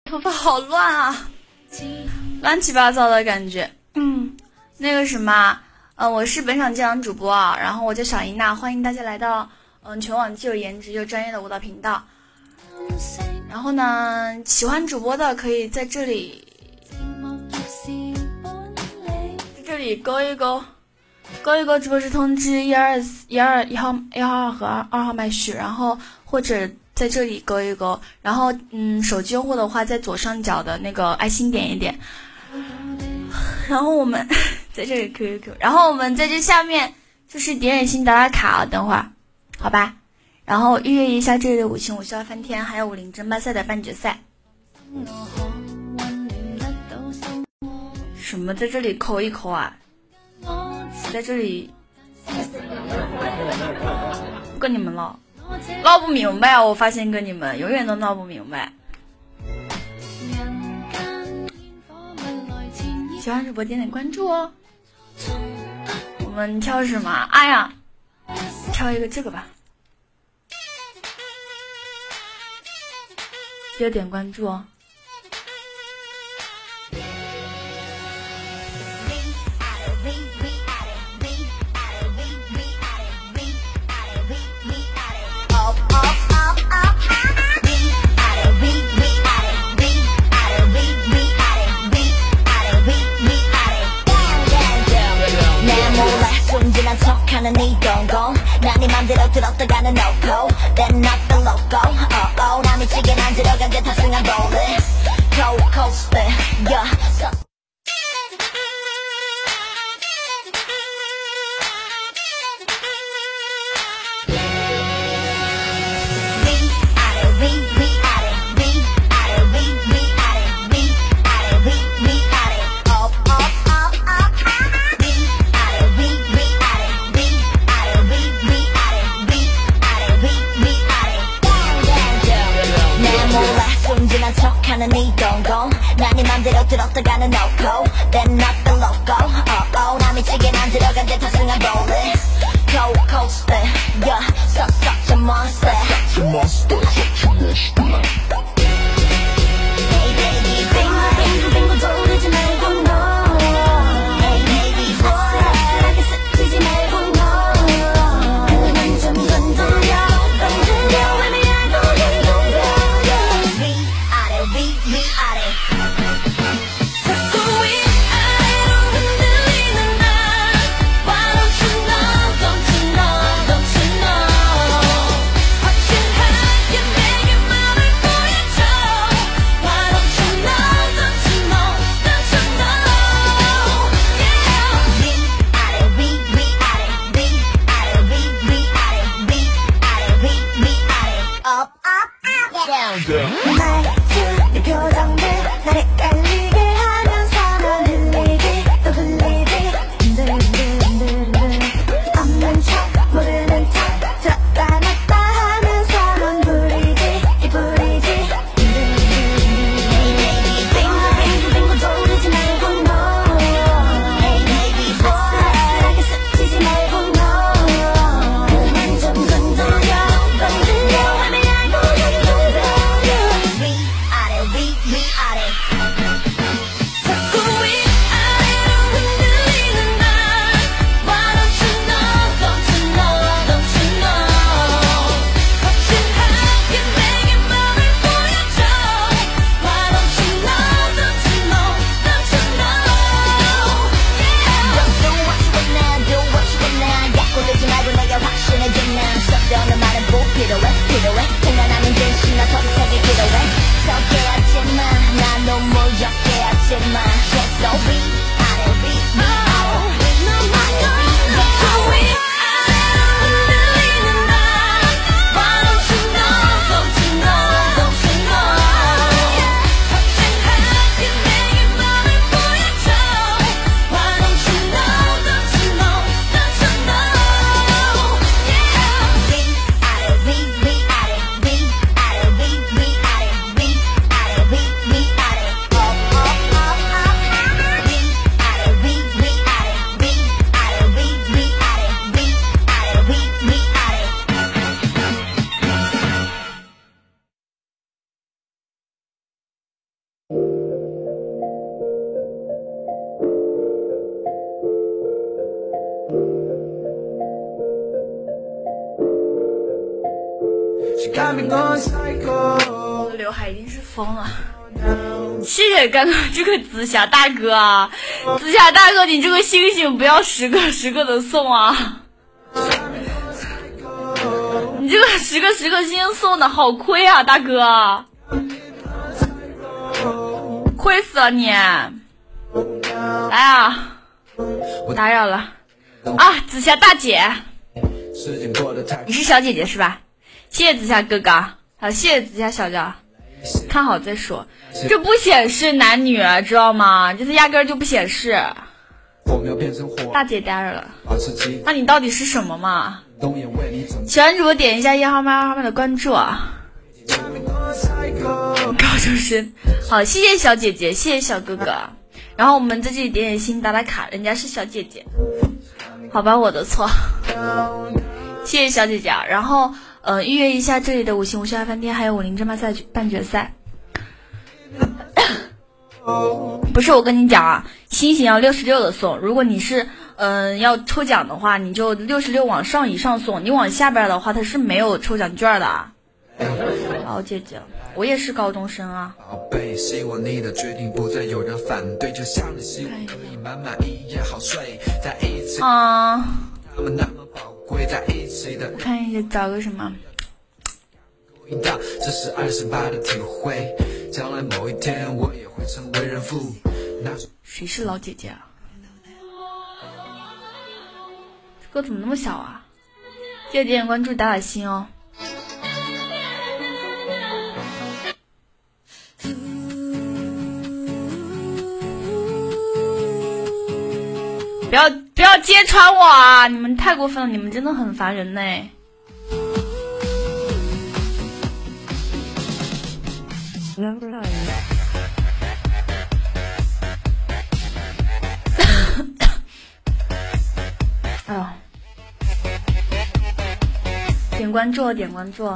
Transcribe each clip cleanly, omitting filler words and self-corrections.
头发好乱啊，乱七八糟的感觉。那个什么，我是本场健朗主播啊，然后我叫小伊娜，欢迎大家来到全网既有颜值又专业的舞蹈频道。然后呢，喜欢主播的可以在这里勾一勾直播室通知1号和2号麦序，然后或者在这里勾一勾，然后手机用户的话在左上角的那个爱心点一点，然后我们在这里 QQQ， 然后我们在这下面就是点点心打打卡啊，等会儿好吧，然后预约一下这里的5星5笑翻天，还有武林争霸赛的半决赛。什么在这里抠一抠啊？在这里不跟你们唠不明白啊！我发现跟你们永远都闹不明白。喜欢主播点点关注哦。我们挑什么？哎呀，挑一个这个吧。记得点关注哦。 하는 네 동공 난 네 맘대로 들었다가는 no-go Then not the logo oh, 나 미치게 난 들어간 듯 탑승한 rolling Cold coaster yeah 하는 네 동공 난 네 맘대로 들었다가는 no-go Then not the logo 나 미치게 난 들어간 듯 탑승한 rolling Cold coaster yeah such a monster Hey baby 빙글 빙글 돌리지 말고 no Hey baby boy 나게 스치지 말고 no 그만 좀 건드려 위아래 자꾸 위아래로 흔들리는 날 Why don't you know don't you know 확실하게 내게 맘을 보여줘 Why don't you know yeah 위아래 up down down 네 표정들 나를 헷갈리게 하면서 널 흘리지 또 흘리지 흔들흔들 없는 척 모르는 척 들었다 놨다 하면서 넌 부리지 이 부리지 Hey baby 빙글 돌리지 말고 no Hey baby boy 아슬하게 스치지 말고 no 그만 좀 건드려 위아래 자꾸 위아래로 흔들리는 날 Why don't you know 확실하게 내게 맘을 보여줘 Why don't you know yeah Do what you want now 약골되지 말고 내가 확신해져 난 썩려는 말은 꼭 필요해 생각나는 듯 신나 서리태기 필요해 서 깨었지만 난 너무 我的刘海已经是疯了。谢谢刚刚这个紫霞大哥啊，紫霞大哥，你这个星星不要10个10个的送啊！你这个10个10个星送的好亏啊，大哥，亏死了你！来啊，打扰了啊，紫霞大姐，你是小姐姐是吧？谢谢紫霞哥哥，好，谢谢紫霞小姐，看好再说。这不显示男女知道吗？这是压根儿就不显示。大姐打扰了，那你到底是什么嘛？喜欢主播点一下1号麦2号麦的关注啊！高中生，好，谢谢小姐姐，谢谢小哥哥。然后我们在这里点点心打打卡，人家是小姐姐，好吧，我的错。谢谢小姐姐。然后预约一下这里的5星5星饭店，还有武林争霸赛半决赛。不是，我跟你讲啊，星星要66的送，如果你是要抽奖的话，你就66往上以上送，你往下边的话它是没有抽奖券的。老姐姐，我也是高中生啊。宝贝，希望你的决定不再有人反对，就像你希望可以满满一夜好睡在一起啊。他们那么宝贵在一起的。我看一下找个什么。这是28的体会，将来某一天我也会成为人父。谁是老姐姐啊？这歌怎么那么小啊？记得点点关注打打心哦。不要揭穿我啊！你们太过分了，你们真的很烦人呢。啊！点关注，点关注。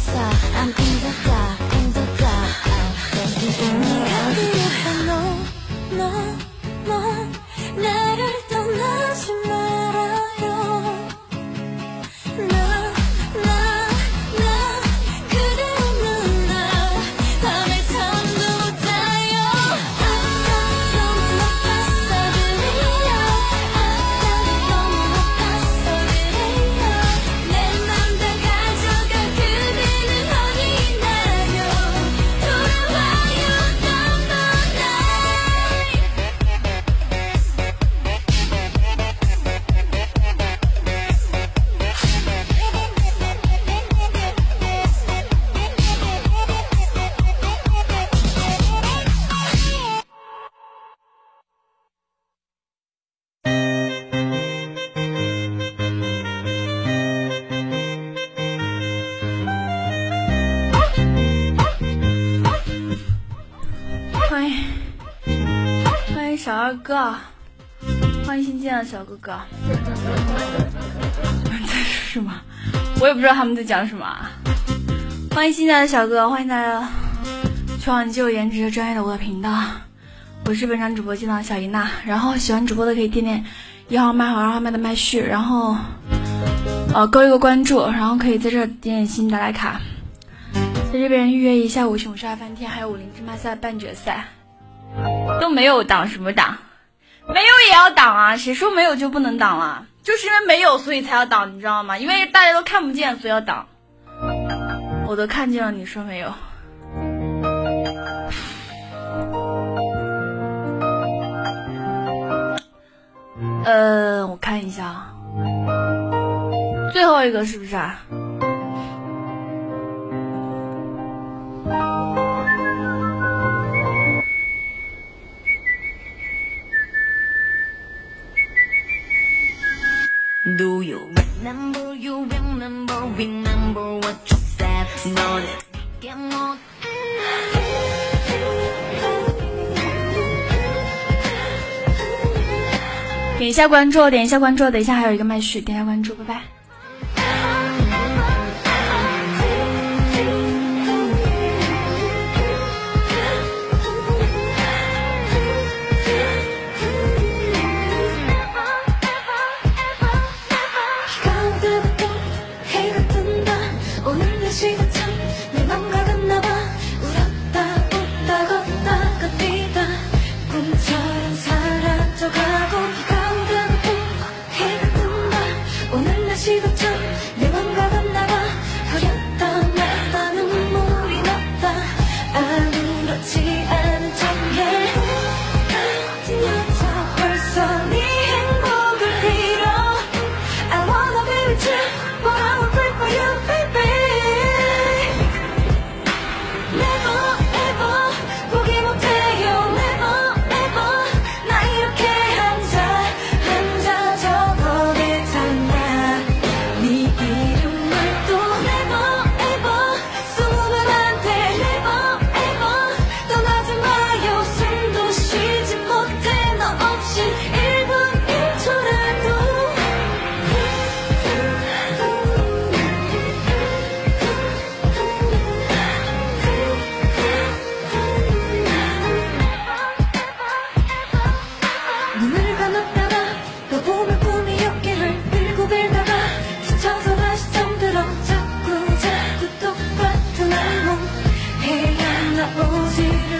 I'm in the dark, in the dark. 네가 필요한 너 나를 떠나지 말아요. 나 그대 없는 날 밤에 잠도 못 자요. 너무 높았어 그래요. 너무 높았어 그래요. 내 맘 다 가져가 그대는 어디 있나요. 돌아와요 欢迎小二哥，欢迎新进的小哥哥。在说什么？我也不知道他们在讲什么。欢迎新进来的小哥，欢迎大家全网既有颜值专业的我的频道。我是本场主播机长小姨娜，然后喜欢主播的可以点点1号麦和2号麦的麦序，然后勾一个关注，然后可以在这点点新的来卡，在这边预约一下5星5杀翻天，还有50芝麻赛半决赛。都没有挡什么挡？没有也要挡啊！谁说没有就不能挡了？就是因为没有所以才要挡，你知道吗？因为大家都看不见所以要挡。我都看见了，你说没有？我看一下啊，最后一个是不是啊？ Do you remember, remember what you said? 너는 이게 뭐 点一下关注，点一下关注，等一下还有一个麦序，点一下关注，拜拜。 자꾸 똑같은 알몸 해야 나 오지를